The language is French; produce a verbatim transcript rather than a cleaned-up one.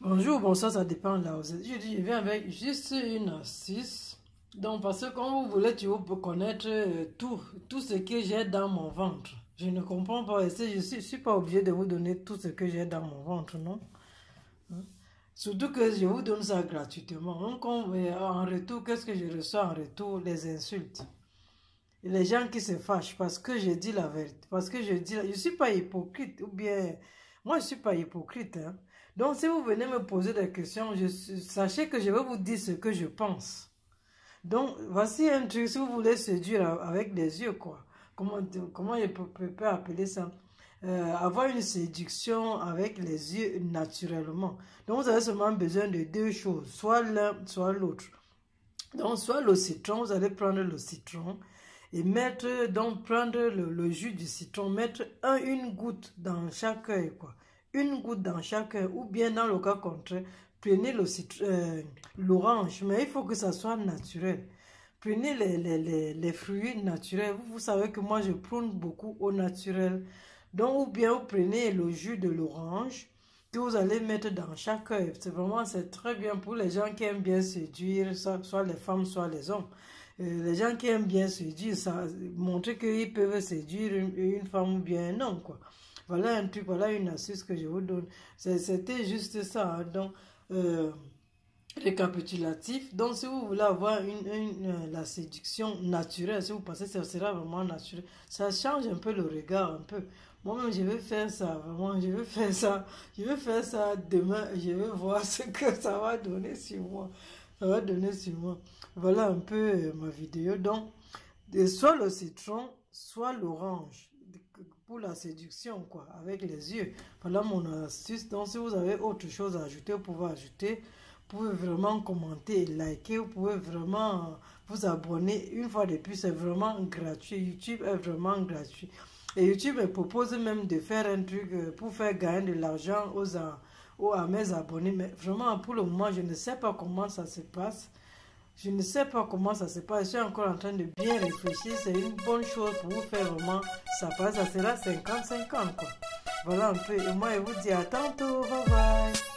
Bonjour, bon ça, ça dépend là. Je dis, je viens avec juste une astuce. Donc, parce que quand vous voulez, tu peux connaître euh, tout, tout ce que j'ai dans mon ventre. Je ne comprends pas. Et je ne suis, suis pas obligé de vous donner tout ce que j'ai dans mon ventre, non? Hein? Surtout que je vous donne ça gratuitement. Donc, on, en retour, qu'est-ce que je reçois en retour? Les insultes. Et les gens qui se fâchent parce que je dis la vérité. Parce que je dis, je ne suis pas hypocrite. Ou bien, moi je ne suis pas hypocrite. Hein. Donc si vous venez me poser des questions, je, sachez que je vais vous dire ce que je pense. Donc voici un truc, si vous voulez séduire avec les yeux, quoi. Comment, comment je peux, peux appeler ça? Euh, avoir une séduction avec les yeux naturellement. Donc vous avez seulement besoin de deux choses, soit l'un, soit l'autre. Donc soit le citron, vous allez prendre le citron et mettre, donc prendre le, le jus du citron, mettre un, une goutte dans chaque œil, quoi. Une goutte dans chaque œil, ou bien dans le cas contraire, prenez le citron, euh, l'orange, mais il faut que ça soit naturel. Prenez les, les, les, les fruits naturels. Vous, vous savez que moi je prône beaucoup au naturel. Donc, ou bien vous prenez le jus de l'orange que vous allez mettre dans chaque œil. C'est vraiment, c'est très bien pour les gens qui aiment bien séduire, soit, soit les femmes, soit les hommes. Euh, les gens qui aiment bien séduire, ça montrer qu'ils peuvent séduire une, une femme ou bien un homme, quoi. Voilà un truc, voilà une astuce que je vous donne. C'était juste ça. Hein. Donc, euh, récapitulatif. Donc, si vous voulez avoir une, une, une, la séduction naturelle, si vous pensez que ça sera vraiment naturel, ça change un peu le regard, un peu. Moi-même, je vais faire ça, vraiment, je vais faire ça. Je vais faire ça demain et je vais voir ce que ça va donner sur moi. Ça va donner sur moi. Voilà un peu euh, ma vidéo. Donc, soit le citron, soit l'orange. Pour la séduction, quoi, avec les yeux. Voilà mon astuce. Donc, si vous avez autre chose à ajouter, vous pouvez ajouter. Vous pouvez vraiment commenter et liker. Vous pouvez vraiment vous abonner. Une fois de plus, c'est vraiment gratuit. YouTube est vraiment gratuit. Et YouTube me propose même de faire un truc pour faire gagner de l'argent aux, aux, à mes abonnés. Mais vraiment, pour le moment, je ne sais pas comment ça se passe. Je ne sais pas comment ça se passe. Je suis encore en train de bien réfléchir. C'est une bonne chose pour vous faire vraiment ça passe. Ça sera cinquante cinquante, quoi. Voilà un peu. Et moi, je vous dis à tantôt. Bye bye.